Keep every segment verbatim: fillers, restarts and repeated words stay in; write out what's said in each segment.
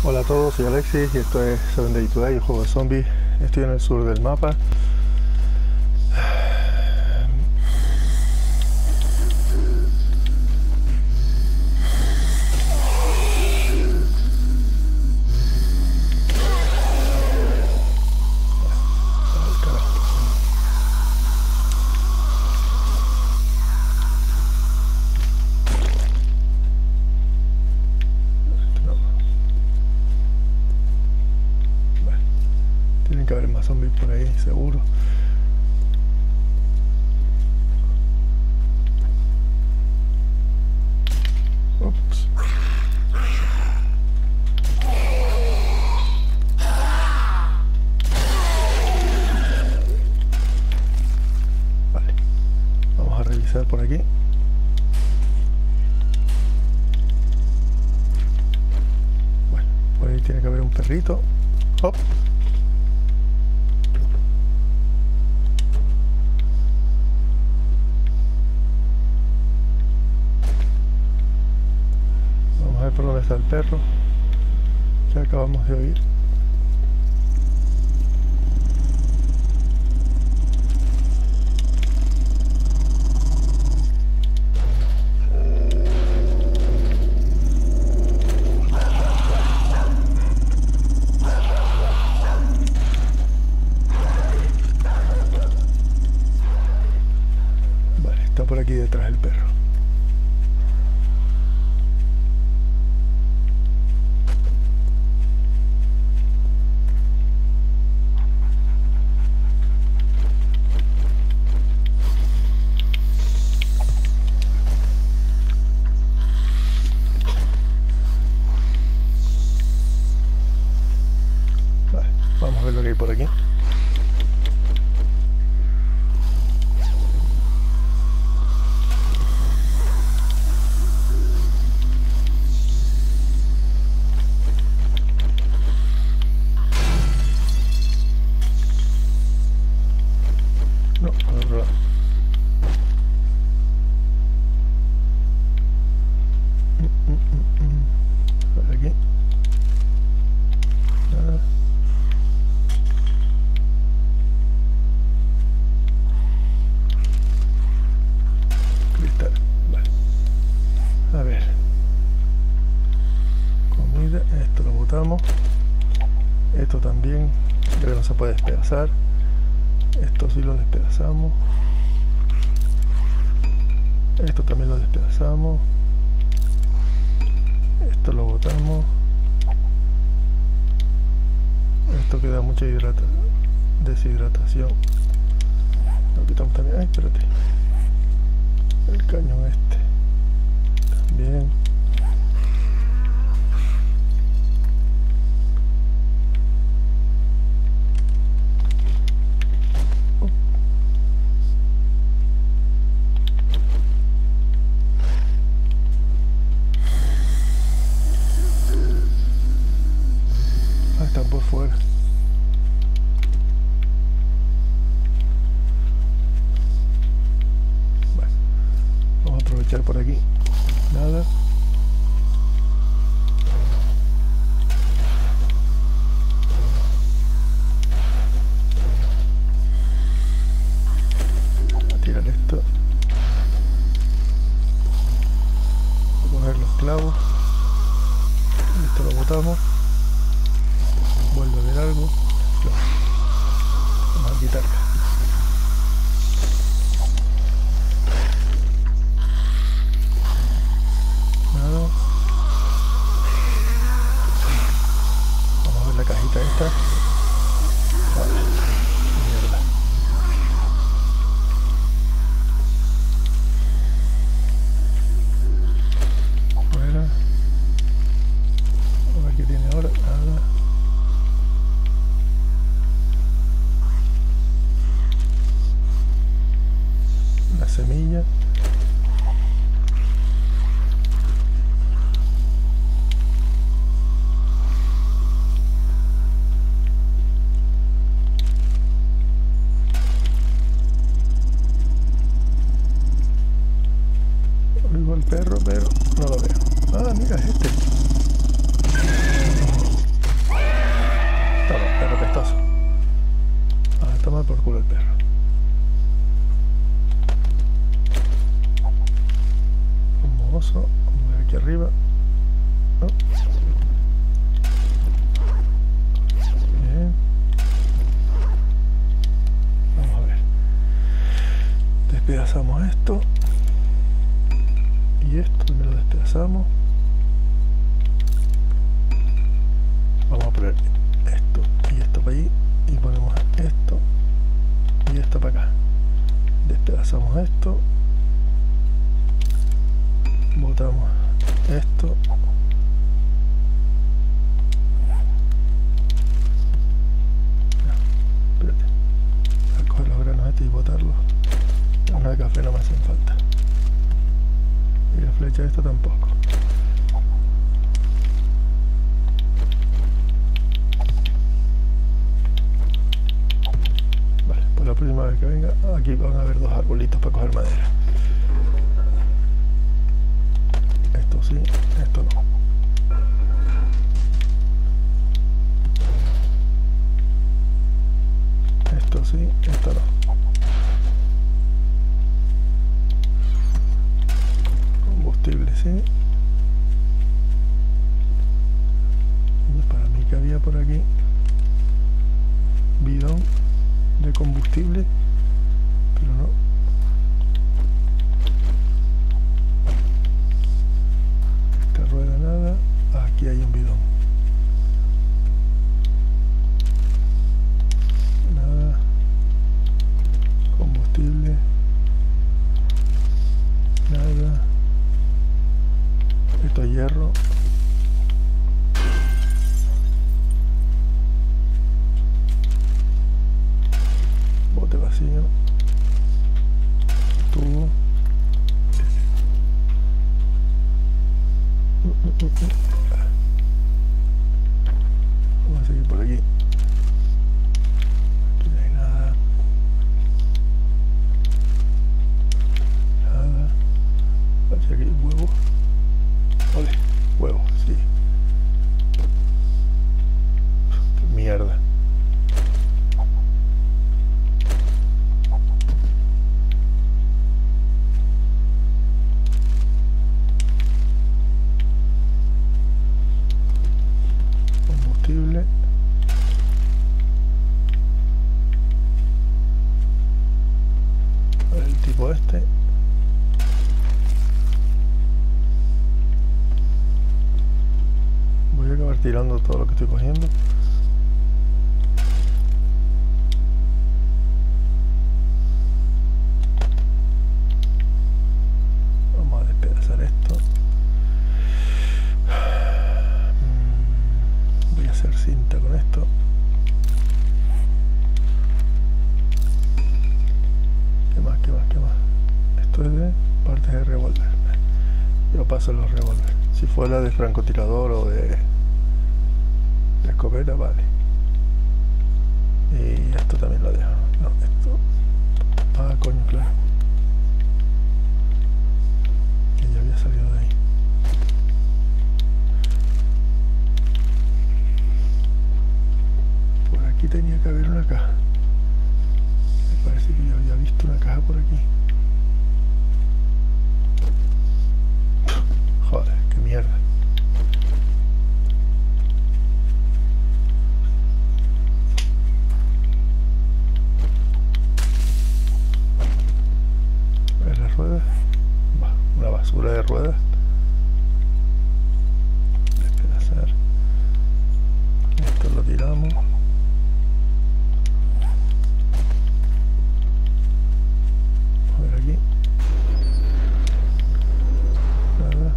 Hola a todos, soy Alexis y esto es seven Days to Die, el juego de zombies. Estoy en el sur del mapa. Tienen que haber más zombies por ahí, seguro. Ups. Vale. Vamos a revisar por aquí. Bueno, por ahí tiene que haber un perrito. Hop. A ver por dónde está el perro que acabamos de oír. Vale, está por aquí detrás el perro. Vamos a ver lo que hay por aquí. No, al otro lado. Mm, mm, mm, mm. Por aquí. Nada. Cristal. Vale. A ver. Comida. Esto lo botamos. Esto también. Ya que no se puede despedazar. Esto sí lo despedazamos. Esto también lo despedazamos. Esto lo botamos. Esto queda mucha hidrata deshidratación. Lo quitamos también. Ay, espérate. El cañón este. También. Ah, están por fuera. Bueno, vamos a aprovechar por aquí. Nada. Voy a tirar esto. Voy a coger los clavos. Esto lo botamos. Vuelve a ver algo. No. Vamos a quitarla. Nada. Vamos a ver la cajita esta. Vale. Mierda. Fuera. A ver qué tiene ahora. Nada. La semilla. está mal por culo el perro. Como oso, vamos a ver aquí arriba. Oh. Bien. Vamos a ver. Despedazamos esto. Y esto también lo despedazamos. Vamos a poner esto y esto para ahí. Y ponemos esto y esto para acá. Despedazamos esto. Botamos esto. No, espérate. Voy a coger los granos estos y botarlos. Una de café no me hacen falta. Y la flecha esta tampoco. Vale, pues la próxima vez que venga, aquí van a haber dos arbolitos para coger madera. Esto sí, esto no. Esto sí, esto no. Combustible, sí. Y para mí que había por aquí bidón de combustible, pero no. Esta rueda nada. Aquí hay un bidón. Nada. Combustible. Nada. Esto es hierro. Bote vacío. Tubo. Uh, uh, uh, uh. Vamos a seguir por aquí. Aquí no hay nada. Nada. Aquí hay huevo. Ole, huevo, sí. Qué mierda. Combustible. A ver el tipo este. Voy a acabar tirando todo lo que estoy cogiendo. Vamos a despedazar esto. Voy a hacer cinta con esto. ¿Qué más? ¿Qué más? ¿Qué más? Esto es de partes de revólver. Yo paso los revólveres. Si fuera de francotirador o de, de escopeta, vale. Y esto también lo dejo. No, esto. Ah, coño, claro. Que ya había salido de ahí. Por aquí tenía que haber una caja. Me parece que yo había visto una caja por aquí. Joder, qué mierda. A ver las ruedas. Bah, una basura de ruedas. Despedazar. Esto lo tiramos. A ver aquí. Nada.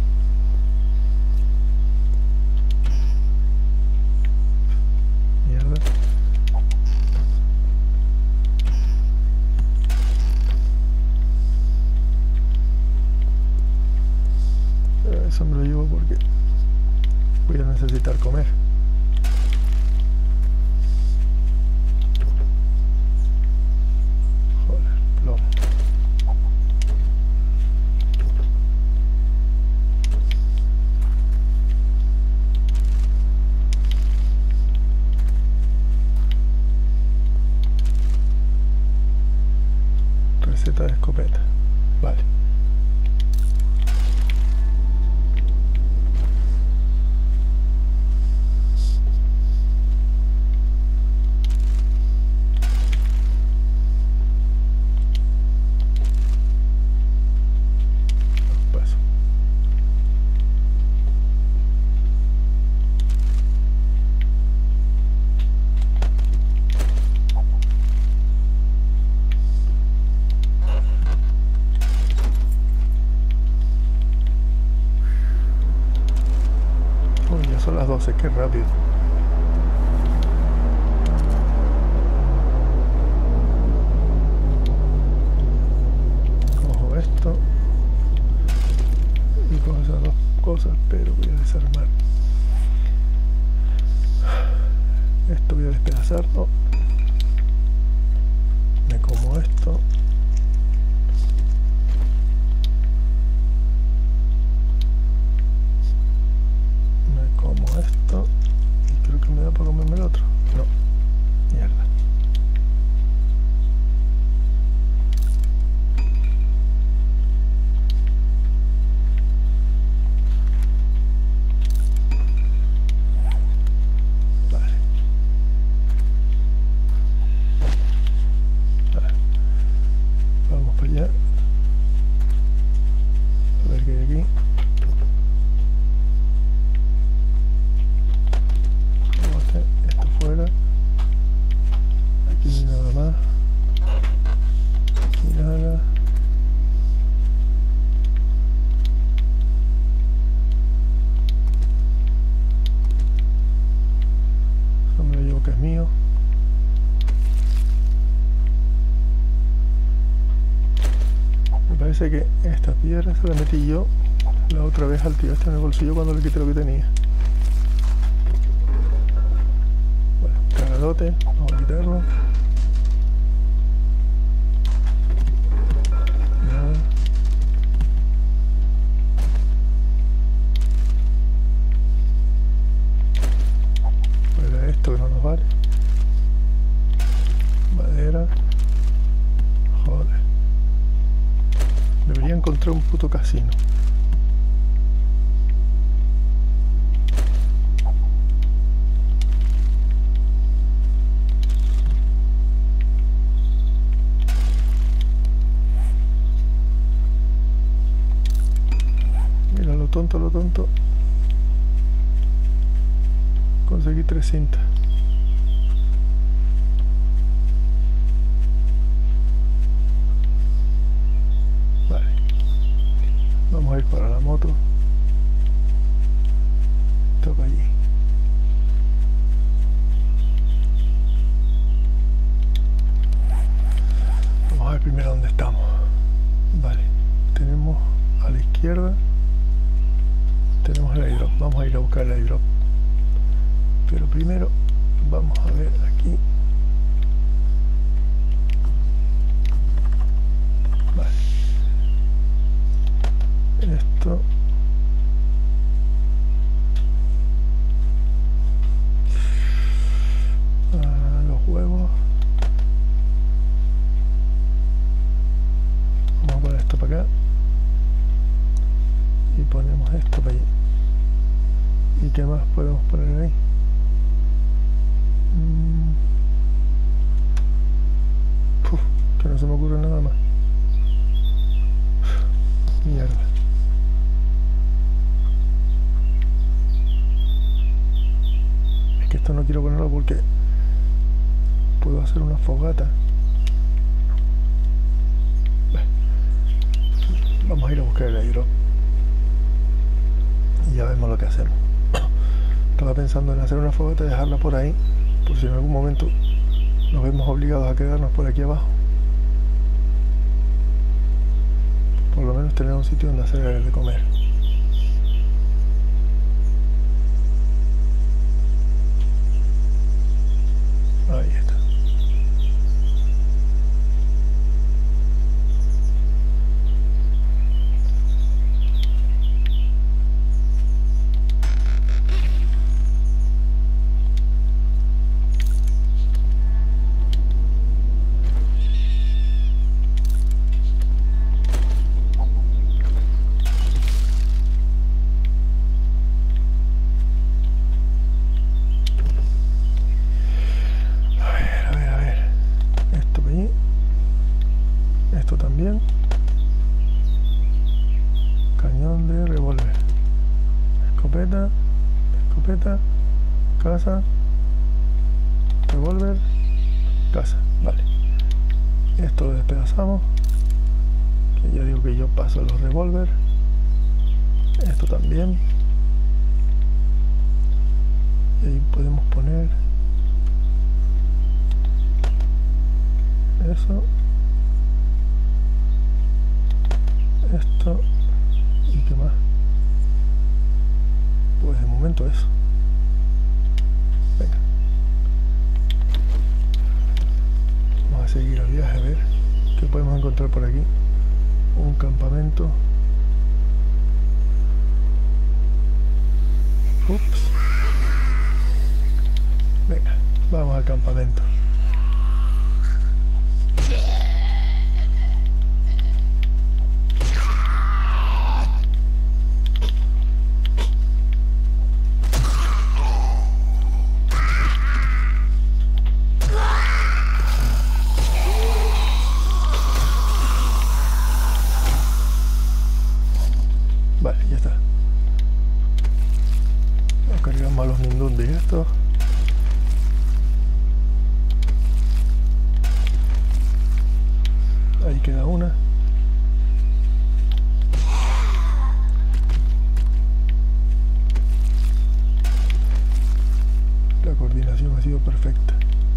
Mierda. Pero eso me lo llevo porque voy a necesitar comer. Joder, plomo. punta de escopeta. Vale. Paso. Uy, ya son las doce, qué rápido. Cojo esto y cojo esas dos cosas, pero voy a desarmar esto, voy a despedazarlo, me como esto, me como esto y creo que me da para comerme el otro. No, mierda. Parece que esta piedra se la metí yo la otra vez al tío este en el bolsillo cuando le quité lo que tenía. Bueno, cagadote, vamos a quitarlo. Nada. Fuera esto que no nos vale. Madera. Joder. Debería encontrar un puto casino. Mira, lo tonto, lo tonto. Conseguí tres cintas. Vamos a ir para la moto. Toca allí. Vamos a ver primero dónde estamos. Vale, tenemos a la izquierda, tenemos el airdrop. Vamos a ir a buscar el airdrop. Pero primero vamos a ver aquí. Vale. Esto ah, los huevos, vamos a poner esto para acá y ponemos esto para allí. ¿Y qué más podemos poner ahí? Mm. Puf, que no se me ocurre nada más. Mierda. Que esto no quiero ponerlo porque puedo hacer una fogata. Vamos a ir a buscar el airdrop y ya vemos lo que hacemos. Estaba pensando en hacer una fogata y dejarla por ahí, por si en algún momento nos vemos obligados a quedarnos por aquí abajo. Por lo menos tener un sitio donde hacer de comer. Ahí está. escopeta, casa, revólver, casa. Vale, esto lo despedazamos, que ya digo que yo paso los revólver. Esto también, y ahí podemos poner eso, esto y qué más. Pues de momento eso. Venga, vamos a seguir el viaje a ver qué podemos encontrar por aquí. Un campamento. Ups. Venga, vamos al campamento. Vale, ya está. Vamos a cargar más los Mindundis estos. Ahí queda una. La coordinación ha sido perfecta.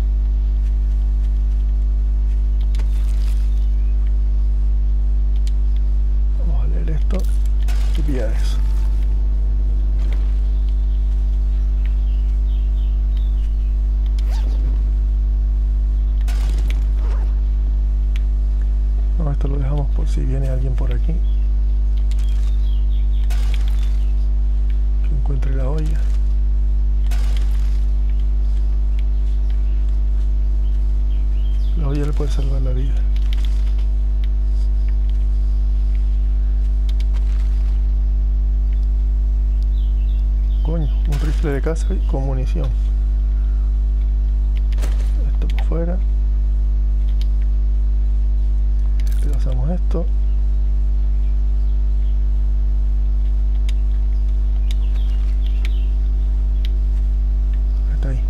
Vamos a leer esto y pillar eso. No, esto lo dejamos por si viene alguien por aquí que encuentre la olla. La olla le puede salvar la vida. Coño, un rifle de caza con munición. Esto por fuera. Pasamos esto. Está ahí.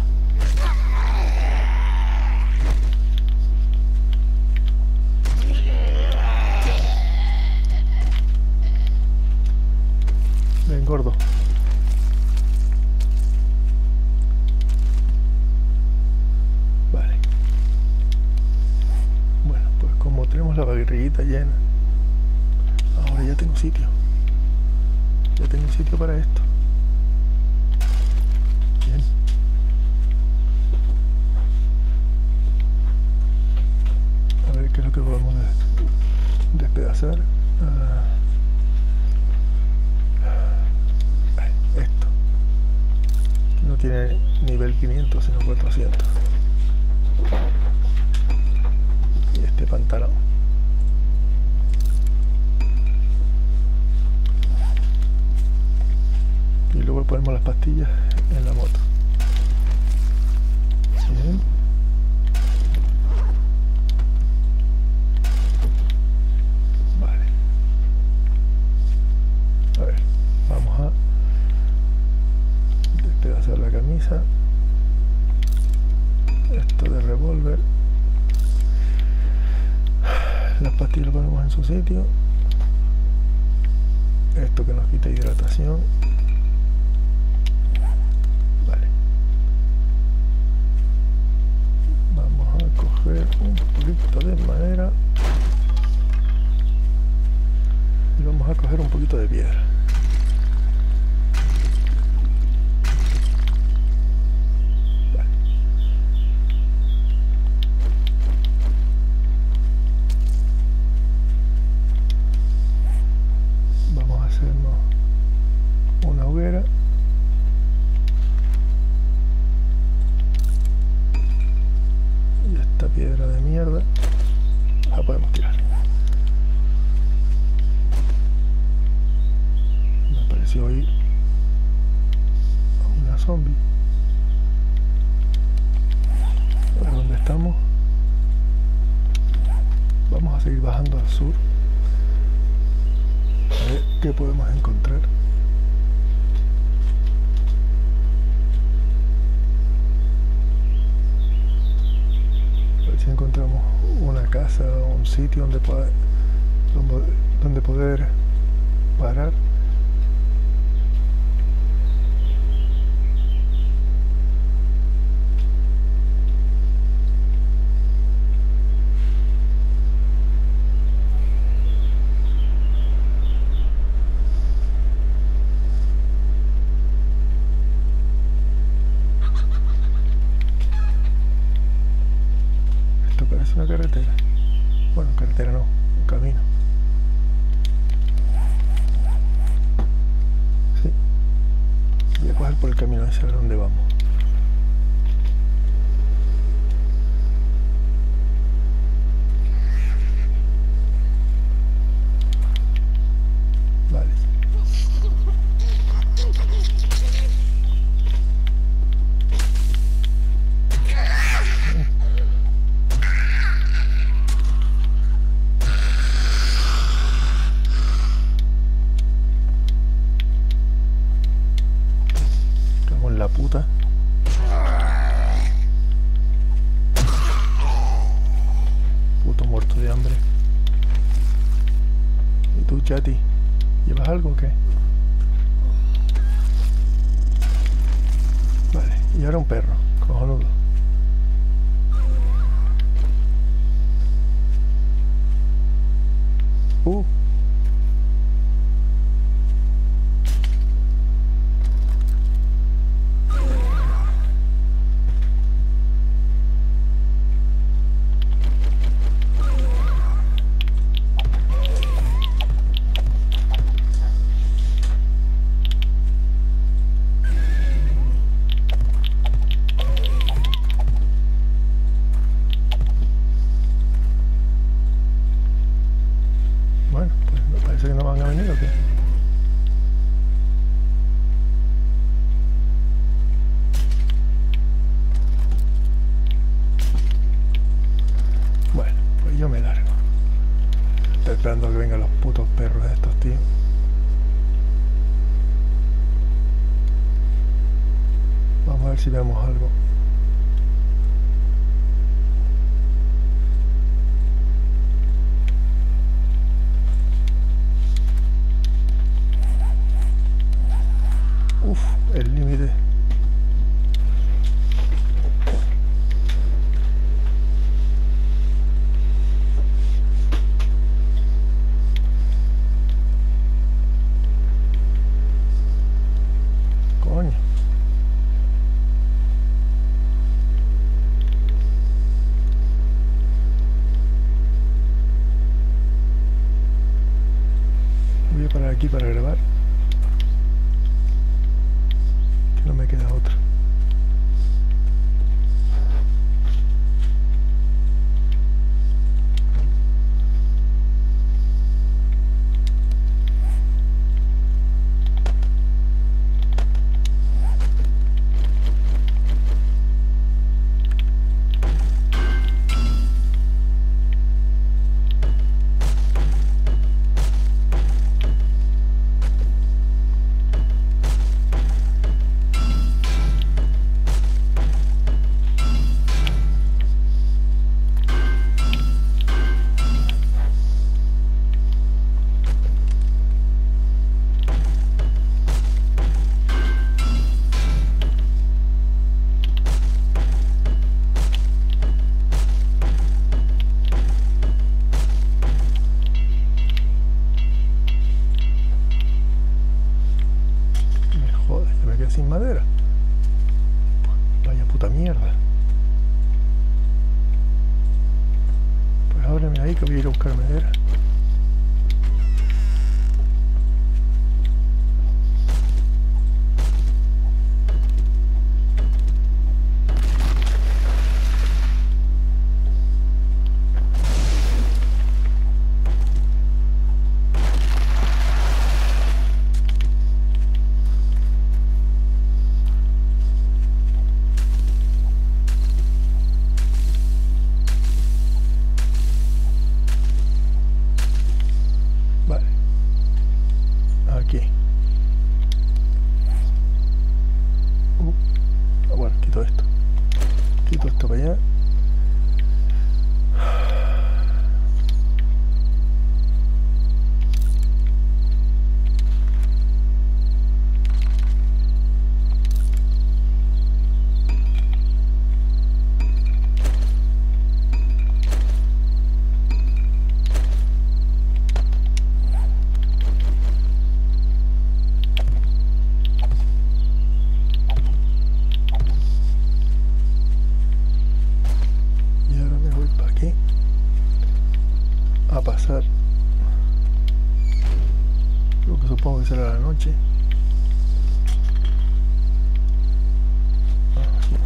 Ven, gordo. Vale. Bueno, pues como tenemos la barriguita llena, ahora ya tengo sitio. Ya tengo sitio para esto. Bien. A ver qué es lo que podemos despedazar. Ah. Esto no tiene nivel quinientos sino cuatrocientos. Y este pantalón. Y luego ponemos las pastillas en la moto. Bien. Vale. A ver, vamos a despedazar la camisa. Esto de revólver. Las pastillas lo ponemos en su sitio. Esto que nos quita hidratación. Vale. Vamos a coger un poquito de madera. Y vamos a coger un poquito de piedra. Una hoguera y esta piedra de mierda la podemos tirar. Me pareció oír a una zombie. A ver dónde estamos. Vamos a seguir bajando al sur a ver qué podemos encontrar. casa un sitio donde poder, donde poder parar. Una carretera, bueno, carretera no, un camino. Sí, voy a coger por el camino ese a ver dónde vamos. Vale. La puta. Puto muerto de hambre. ¿Y tú, chati? ¿Llevas algo o qué? Vale, y ahora un perro, cojonudo. Uh. Bueno, pues me parece que no van a venir o qué. Bueno, pues yo me largo. Estoy esperando a que vengan los putos perros de estos tíos. Vamos a ver si vemos algo. Uf, el límite. Coño. Voy a parar aquí para grabar. No me queda otra. Sin madera. Vaya puta mierda. Pues ábreme ahí que voy a ir a buscar madera. noche. Aquí.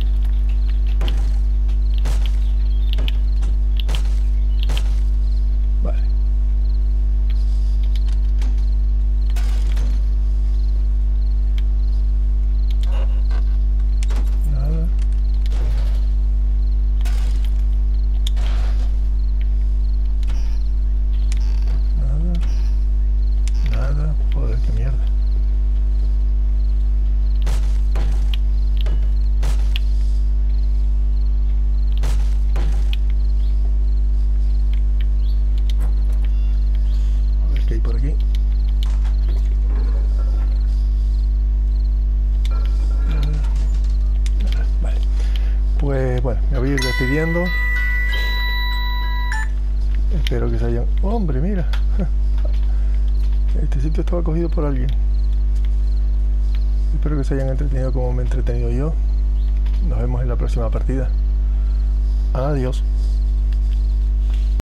Vale. Nada. Nada. Nada. Joder, qué mierda. A ver qué hay por aquí. Vale. Pues bueno, me voy a ir despidiendo. Espero que se hayan... ¡Hombre, mira! Este sitio estaba cogido por alguien. Espero que se hayan entretenido como me he entretenido yo. Nos vemos en la próxima partida. Adiós.